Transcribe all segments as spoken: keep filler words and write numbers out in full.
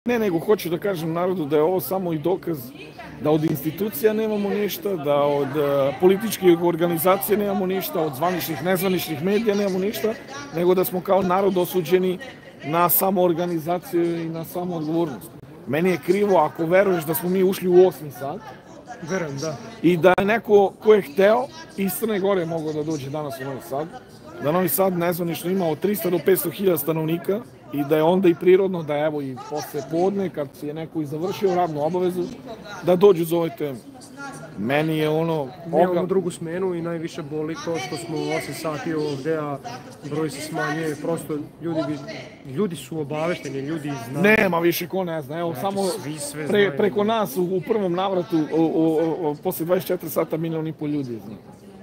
Ne, nego hoću da kažem narodu da je ovo samo i dokaz da od institucija nemamo ništa, da od političkih organizacija nemamo ništa, od zvaničnih, nezvaničnih medija nemamo ništa, nego da smo kao narod osuđeni na samoorganizaciju i na samoodgovornost. Meni je krivo ako veruješ da smo mi ušli u osmi sat. Verujem, da. I da je neko ko je hteo iz Crne Gore mogao da dođe danas u Novi Sad, da Novi Sad nezvanično ima od trista do petsto hiljada stanovnika i da je onda i prirodno da evo i posle podne kad je neko i završio radnu obavezu da dođu za ovoj temi. Meni je ono... Mi imamo drugu smenu i najviše boli to što smo u osam sati ovde, a broj se smanjuje, prosto ljudi, bi, ljudi su obavešteni, ljudi znaju. Nema više ko ne zna, evo znači, samo pre, preko nas u, u prvom navratu o, o, o, posle dvadeset četiri sata milion i pol ljudi zna.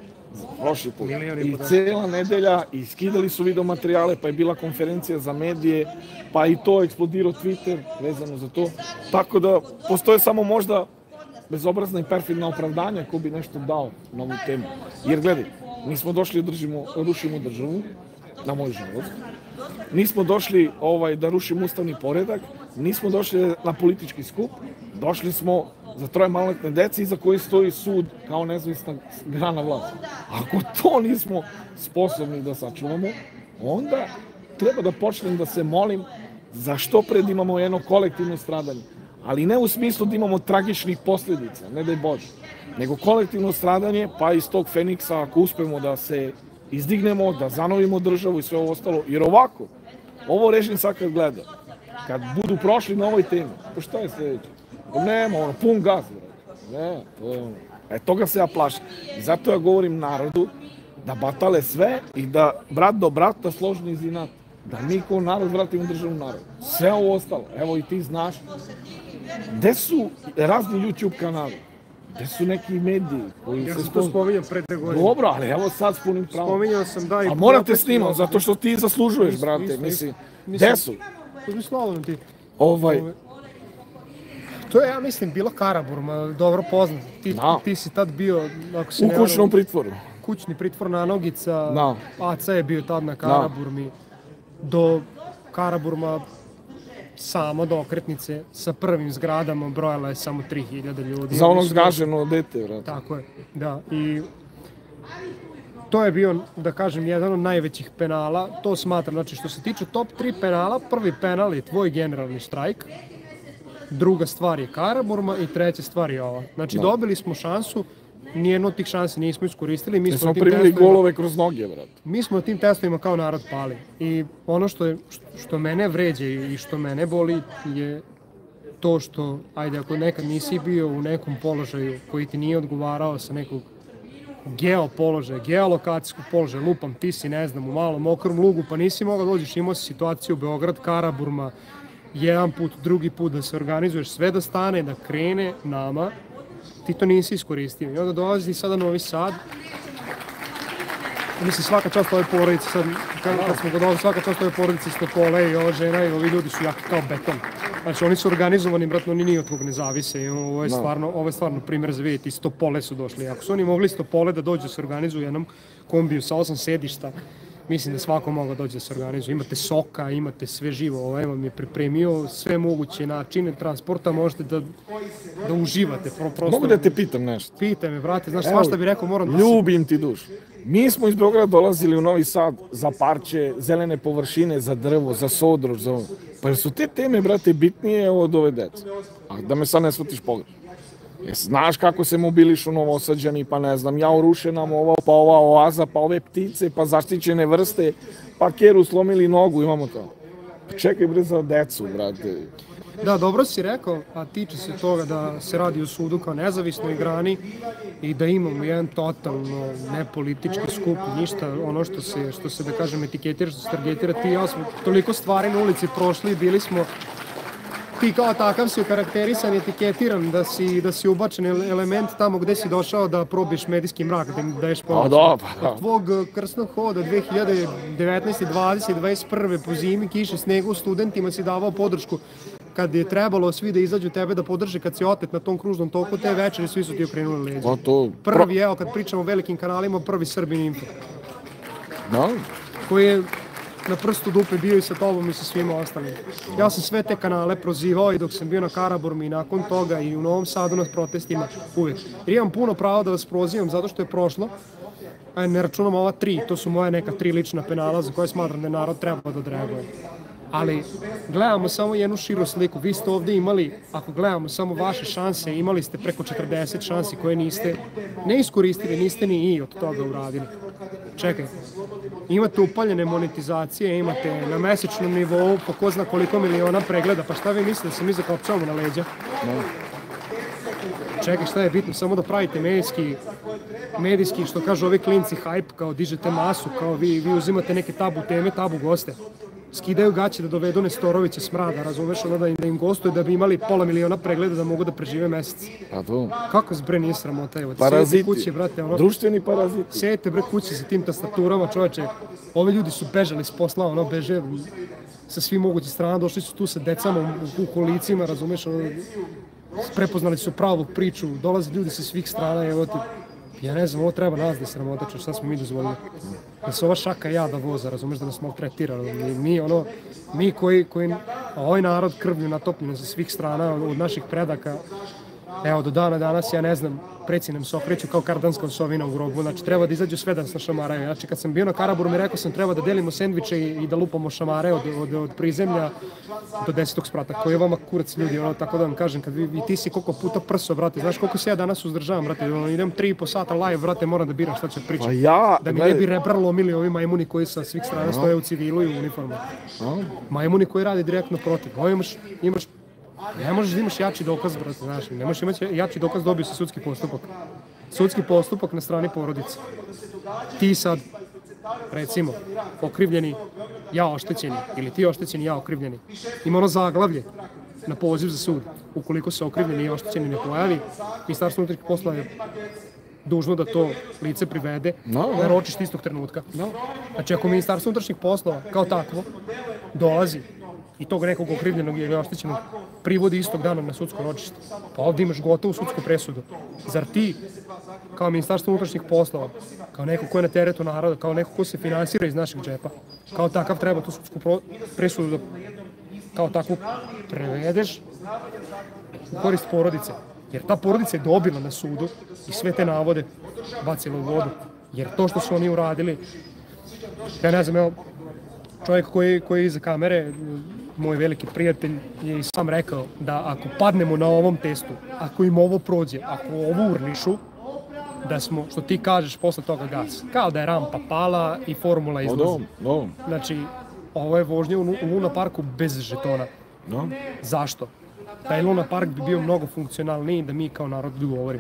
Prošli put. I cijela nedelja, i skidali su video materijale, pa je bila konferencija za medije, pa i to eksplodirao Twitter vezano za to. Tako da postoje samo možda bezobrazna i perfidna opravdanja ko bi nešto dao na ovu temu. Jer gledaj, nismo došli da držimo, rušimo državu, na moj žalost. Nismo došli ovaj, da rušimo ustavni poredak, nismo došli na politički skup, došli smo za troje maloletne dece iza koji stoji sud kao nezavisna grana vlasti. Ako to nismo sposobni da sačuvamo, onda treba da počnem da se molim za što pred imamo jedno kolektivno stradanje. Ali ne u smislu da imamo tragičnih posljedica, ne daj Bože, nego kolektivno stradanje, pa iz tog Feniksa, ako uspemo da se izdignemo, da zanovimo državu i sve ovo ostalo, jer ovako, ovo režim sad kad gleda, kad budu prošli na ovoj temi, pa šta je sljedeće? Nema, ono, pun gaz, ne, to je ono, e, toga se ja plašim. I zato ja govorim narodu da batale sve i da brat do brata složni iz inata. Da mi kao narod vratimo državu narodu. Sve ovo ostalo, evo i ti znaš, gde su razni YouTube kanali, gde su neki mediji koji ja se... Ja sam to spominjao pre dve godine. Dobro, ali evo sad s punim pravom. Spominjao sam, da i... A morate snimati, zato što ti zaslužuješ, Nis, brate, nis, mislim, nis, gde su? Uzmi Slobodan ti. Ovaj... To je, ja mislim, bilo Karaburma, dobro poznat. Ti, da. Ti si tad bio, ako se u ne... U kućnom pritvoru. Kućni pritvor na Nogica, da. A C je bio tad na Karaburmi. Da. Do Karaburma samo do okretnice sa prvim zgradama brojala je samo tri hiljade ljudi. Za ono zgaženo dete, vrati. Tako je, da. I to je bio, da kažem, jedan od najvećih penala. To smatram, znači što se tiče top tri penala, prvi penal je tvoj generalni štrajk, druga stvar je Karaburma i treća stvar je ova. Znači da. Dobili smo šansu, nijedno od tih šansi nismo iskoristili. Mi smo, smo primili golove kroz noge, vrat. Mi smo tim testovima kao narod pali. I ono što, je, što mene vređa i što mene boli je to što, ajde, ako nekad nisi bio u nekom položaju koji ti nije odgovarao sa nekog geopoložaja, geolokacijskog položaja, lupam, ti si, ne znam, u malom okrom lugu, pa nisi mogao dođeš, imao si situaciju Beograd, Karaburma, jedan put, drugi put da se organizuješ, sve da stane, da krene nama, ti to nisi iskoristio. I onda dolazi sada Novi Sad, mislim, svaka čast ove porodice, sad, kad, kad smo godali, svaka čast ove porodice iz Topole i ova žena i ovi ljudi su jaki kao beton. Znači, oni su organizovani, bratno, oni ni od kog ne zavise. I ovo je stvarno, ovo je stvarno primjer za vidjeti, iz Topole su došli. Ako su oni mogli iz Topole da dođu da se organizuju jednom kombiju sa osam sedišta, mislim da svako mogao dođe da se organizuje. Imate soka, imate sve živo, ovaj vam je pripremio sve moguće načine transporta, možete da, da uživate. Pro, prosto... Mogu da te pitam nešto? Pitaj me, brate, znaš, svašta bi rekao, moram da... Ljubim ti dušu. Mi smo iz Beograda dolazili u Novi Sad za parče, zelene površine, za drvo, za sodrož, za ovo. Pa su te teme, brate, bitnije od ove dece? A da me sad ne shvatiš pogrešno. Znaš kako se mobilišu Novosađani, pa ne znam, ja urušenam ova, pa ova oaza, pa ove ptice, pa zaštićene vrste, pa keru slomili nogu, imamo to. Čekaj bre za decu, brate. Da, dobro si rekao, a tiče se toga da se radi o sudu kao nezavisnoj grani i da imamo jedan totalno nepolitički skup, ništa, ono što se, što se da kažem, etiketira, što se targetira, ti i ja smo toliko stvari na ulici prošli i bili smo ti kao takav si okarakterisan, etiketiran, da si, da si ubačen element tamo gde si došao da probiš medijski mrak, da im daješ pomoć. Od tvog krsnog hoda dve hiljade devetnaeste, dvadesete, dvadeset prve po zimi, kiše, snegu, studentima si davao podršku kad je trebalo svi da izađu tebe da podrže, kad si otet na tom kružnom toku, te večeri svi su ti okrenuli leđa. Prvi, evo, kad pričamo o velikim kanalima, prvi Srbin Info. Da. Koji je na prstu dupe bio i sa tobom i sa svima ostalim. Ja sam sve te kanale prozivao i dok sam bio na Karaburmi i nakon toga i u Novom Sadu na protestima uvijek. Jer imam puno pravo da vas prozivam zato što je prošlo, a ne računam ova tri, to su moje neka tri lična penala za koje smatram da narod treba da odreaguje. Ali gledamo samo jednu širu sliku. Vi ste ovdje imali, ako gledamo samo vaše šanse, imali ste preko četrdeset šansi koje niste ne iskoristili, niste ni i od toga uradili. Čekaj, imate upaljene monetizacije, imate na mesečnom nivou po ko zna koliko miliona pregleda, pa šta vi mislite da se mi zakopčavamo na leđa? Čekaj, šta je bitno? Samo da pravite medijski, medijski, što kažu ovi klinci, hype, kao dižete masu, kao vi, vi uzimate neke tabu teme, tabu goste. Skidaju gaće da dovedu Nestorovića Smrada, razumeš, ono da im, da im gostuje da bi imali pola miliona pregleda da mogu da prežive mesec. A to? Kako zbre nije sramota, evo. Paraziti, kuće, brate, ono, društveni paraziti. Sejete bre kuće sa tim tastaturama, čoveče. Ovi ljudi su bežali s posla, ono, beže sa svih mogućih strana, došli su tu sa decama u, u kolicima, razumeš, ono, prepoznali su pravu priču, dolaze ljudi sa svih strana, evo ti. Ja ne znam, ovo treba nas da sramotače, šta smo mi dozvolili. Da se ova šaka jada voza, razumeš, da nas maltretira. Mi, mi ono, mi koji, koji, ovaj narod krvlju natopljen sa svih strana, od naših predaka, evo, do dana danas, ja ne znam, preci nam se okreću kao kardanskom sovina u grobu, znači treba da izađu sve da nas našamaraju. Znači kad sam bio na Karaburmi mi rekao sam treba da delimo sendviče i, i da lupamo šamare od, od, od prizemlja do desetog sprata, koji je vama kurac ljudi, ono, tako da vam kažem, kad vi, vi ti si koliko puta prso, brate, znaš koliko se ja danas uzdržavam, brate, ono, idem tri i po sata live, brate, moram da biram šta će pričati. Pa ja, da mi ne bi rebra lomili ovi majmuni koji sa svih strana stoje u civilu i u uniformu. Majmuni koji radi direktno protiv. Ovo imaš, imaš ne možeš da imaš jači dokaz, brate, znaš, ne možeš imati jači dokaz, dobio si sudski postupak. Sudski postupak na strani porodice. Ti sad, recimo, okrivljeni, ja oštećeni, ili ti oštećeni, ja okrivljeni. Ima ono zaglavlje na poziv za sud. Ukoliko se okrivljeni i oštećeni ne pojavi, Ministarstvo unutrašnjih poslova je dužno da to lice privede no, na ročište istog trenutka. No. Znači, ako Ministarstvo unutrašnjih poslova kao takvo dolazi i tog nekog okrivljenog ili oštećenog privodi istog dana na sudsko ročište, pa ovdje imaš gotovu sudsku presudu. Zar ti, kao Ministarstvo unutrašnjih poslova, kao neko ko je na teretu naroda, kao neko ko se finansira iz našeg džepa, kao takav treba tu sudsku presudu da kao takvu prevedeš u korist porodice? Jer ta porodica je dobila na sudu i sve te navode bacila u vodu. Jer to što su oni uradili, ja ne znam, evo, čovjek koji, koji je iza kamere, moj veliki prijatelj, je i sam rekao da ako padnemo na ovom testu, ako im ovo prođe, ako ovo urnišu, da smo, što ti kažeš, posle toga gas. Kao da je rampa pala i formula izlazi. No, no. Znači, ovo je vožnje u Luna Parku bez žetona. No. Zašto? Taj Luna Park bi bio mnogo funkcionalniji da mi kao narod govorimo.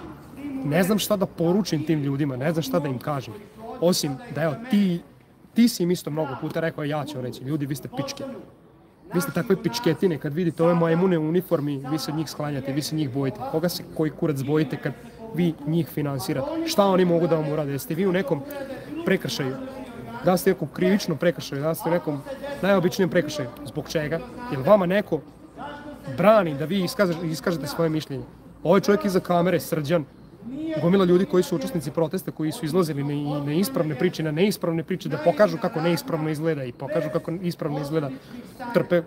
Ne znam šta da poručim tim ljudima, ne znam šta da im kažem. Osim da, evo, ti, ti si im isto mnogo puta rekao, ja ću reći, ljudi, vi ste pičke. Vi ste takve pičketine, kad vidite ove majmune u uniformi, vi se od njih sklanjate, vi se njih bojite. Koga se koji kurac bojite kad vi njih finansirate? Šta oni mogu da vam urade? Jeste vi u nekom prekršaju? Da ste u nekom krivičnom prekršaju, da ste u nekom najobičnijem prekršaju. Zbog čega? Jer vama neko brani da vi iskažete, iskažete svoje mišljenje. Ovaj čovjek iza kamere, Srđan, gomila ljudi koji su učesnici protesta, koji su izlazili na neispravne priče, na neispravne priče, da pokažu kako neispravno izgleda i pokažu kako ispravno izgleda, trpe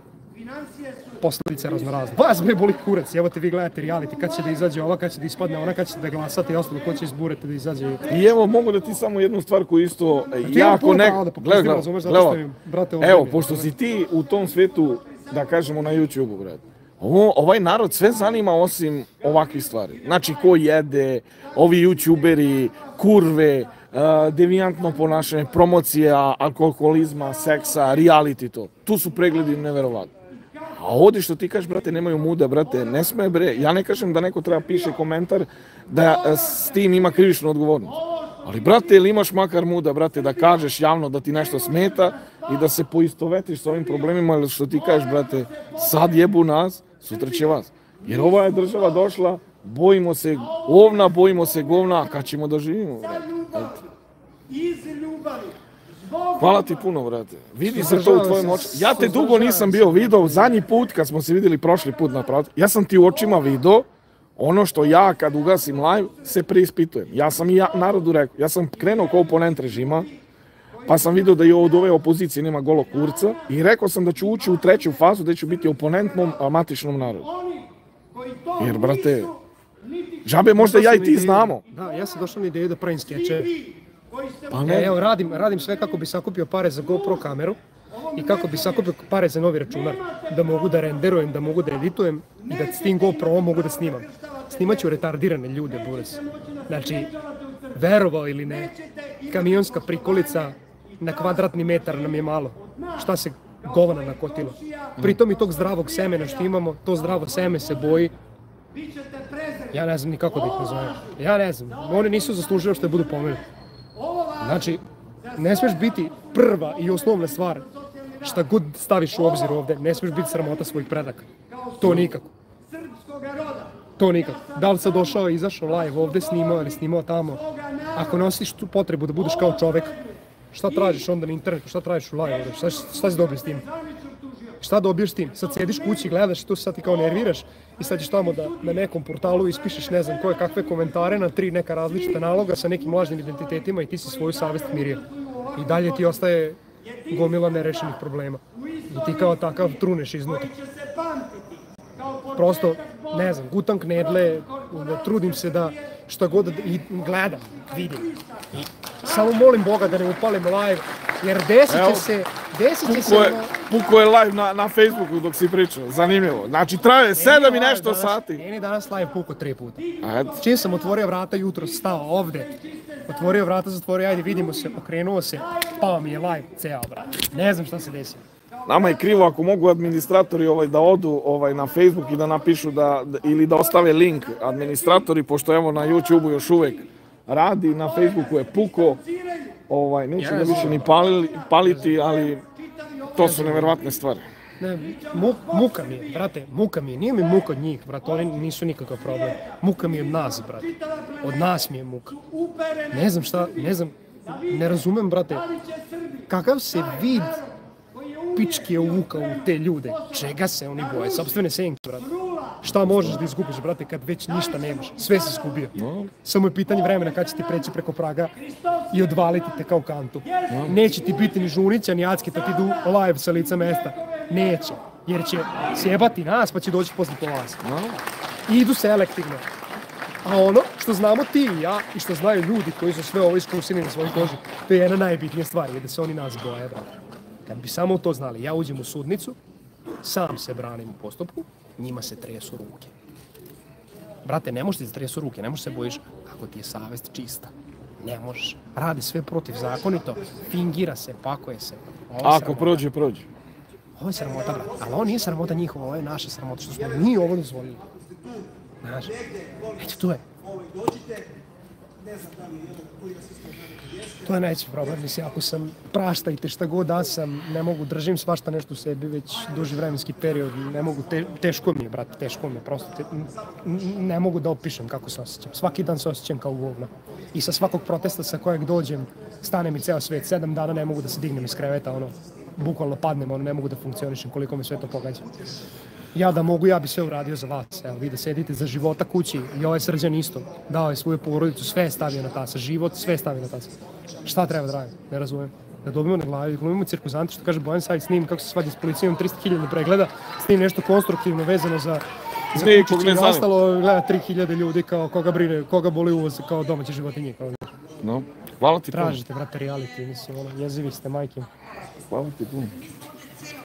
posljedice raznorazne. Vas bre boli kurac, evo te vi gledate reality, kad će da izađe ova, kad će da ispadne ona, kad će da glasate i ostalo, ko će izburete da izađe. I evo mogu da ti samo jednu stvar koju isto jako nek... Gleda, gleda, evo, pošto si ti u tom svetu, da kažemo na YouTube-u, brate. Ovo, ovaj narod sve zanima osim ovakvih stvari. Znači, ko jede, ovi youtuberi, kurve, uh, devijantno ponašanje, promocija, alkoholizma, seksa, reality to. Tu su pregledi neverovatni. A ovdje što ti kažeš, brate, nemaju muda, brate, ne sme, bre. Ja ne kažem da neko treba piše komentar da uh, s tim ima krivičnu odgovornost. Ali, brate, ili imaš makar muda, brate, da kažeš javno da ti nešto smeta i da se poistovetiš s ovim problemima, ili što ti kažeš, brate, sad jebu nas, sutra će vas. Jer ova je država došla, bojimo se ovna, bojimo se govna, kad ćemo da živimo, brate. Hvala ti puno, brate. Vidi se to u tvojim očima. Ja te dugo nisam bio video, zadnji put kad smo se vidjeli prošli put na pravdu, ja sam ti u očima video ono što ja kad ugasim live se preispitujem. Ja sam i ja, narodu rekao, ja sam krenuo kao oponent režima, pa sam vidio da i od ove opozicije nema golog kurca i rekao sam da ću ući u treću fazu da ću biti oponent mom matičnom narodu. Jer, brate, džabe možda ja i ti znamo. Da, ja sam došao na ideju da pravim skeče. Pa ne. Evo, radim, radim sve kako bi sakupio pare za GoPro kameru i kako bi sakupio pare za novi računar. Da mogu da renderujem, da mogu da editujem i da s tim GoPro mogu da snimam. Snimaću retardirane ljude, buras. Znači, verovao ili ne, kamionska prikolica na kvadratni metar nam je malo. Šta se govana nakotilo. Pritom i tog zdravog semena što imamo, to zdravo seme se boji. Ja ne znam ni kako da ih nazovem. Ja ne znam. Oni nisu zaslužili što budu pomenuti. Znači, ne smiješ biti prva i osnovna stvar šta god staviš u obzir ovde. Ne smiješ biti sramota svojih predaka. To nikako. To nikako. Da li sad došao i izašao live ovde, snimao ili snimao tamo. Ako nosiš tu potrebu da budeš kao čovek, šta tražiš onda na internetu, šta tražiš u live ovde, šta, šta si dobio s tim? Šta dobiješ s tim? Sad sediš kući, gledaš i tu se sad ti kao nerviraš i sad ćeš tamo da na nekom portalu ispišeš ne znam koje kakve komentare na tri neka različita naloga sa nekim lažnim identitetima i ti si svoju savest mirio. I dalje ti ostaje gomila nerešenih problema. I ti kao takav truneš iznutra. Prosto, ne znam, gutam knedle, trudim se da šta god da i gledam, vidim. I samo molim Boga da ne upalim live, jer desit će se, desit će se... Puko je live na, na Facebooku dok si pričao, zanimljivo. Znači traje sedam i nešto danas, sati. Meni danas live puko tri puta. Ajde. Čim sam otvorio vrata jutro, stao ovde, otvorio vrata, zatvorio, ajde vidimo se, okrenuo se, pao mi je live, ceo brat. Ne znam šta se desilo. Nama je krivo ako mogu administratori ovaj, da odu ovaj, na Facebook i da napišu da, ili da ostave link administratori, pošto evo na YouTubeu još uvek radi, na Facebooku je puko, ovaj, neću ga više ni palili, paliti, ali to su neverovatne stvari. Ne, mu, muka mi je, brate, muka mi je, nije mi muka od njih, brate, oni nisu nikakav problem. Muka mi je od nas, brate, od nas mi je muka. Ne znam šta, ne znam, ne razumem, brate, kakav se vid pički je uvukao u te ljude. Čega se oni boje? Sopstvene senke, brate. Šta možeš da izgubiš, brate, kad već ništa nemaš? Sve si izgubio. No. Samo je pitanje vremena kad će ti preći preko praga i odvaliti te kao kantu. No. Neće ti biti ni Žunića, ni Acki, da ti idu live sa lica mesta. Neće. Jer će sjebati nas, pa će doći posle po vas. No. I idu selektivno. A ono što znamo ti i ja i što znaju ljudi koji su sve ovo iskusili na svojoj koži, to je jedna najbitnija stvar, je da se oni nas boje, brate. Kad bi samo to znali, ja uđem u sudnicu, sam se branim u postupku, njima se tresu ruke. Brate, ne možeš ti se tresu ruke, ne možeš se bojiš ako ti je savest čista. Ne možeš. Radi sve protivzakonito, fingira se, pakuje se. Ako prođe, prođe. Ovo je sramota, brate. Ali ovo nije sramota njihova, ovo je naša sramota, što smo mi ovo dozvolili. Znaš, eto to je. To je najveći problem, mislim, ako sam praštajte šta god da sam, ne mogu, držim svašta nešto u sebi već duži vremenski period, ne mogu, te, teško mi je, brate, teško mi je, prosto te, ne mogu da opišem kako se osjećam, svaki dan se osjećam kao govna. I sa svakog protesta sa kojeg dođem, stane mi ceo svet, sedam dana ne mogu da se dignem iz kreveta, ono, bukvalno padnem, ono, ne mogu da funkcionišem koliko me sve to pogađa. Ja da mogu, ja bi sve uradio za vas. Evo, vi da sedite za života kući i ovaj Srđan isto. Dao je svoju porodicu, sve je stavio na tasa. Život, sve je stavio na tasa. Šta treba da radim? Ne razumem. Da dobimo na glavi, da glumimo cirkuzante, što kaže Bojan Savić, snim kako se svađa s policijom, tristo hiljada pregleda, snim nešto konstruktivno vezano za za kućići i ostalo, gleda tri hiljade ljudi kao koga brine, koga boli uvoz, kao domaće životinje. Kao... No, hvala ti puno. Tražite, brate, reality, mislim, ono, jezivi ste, majke. Hvala ti puno.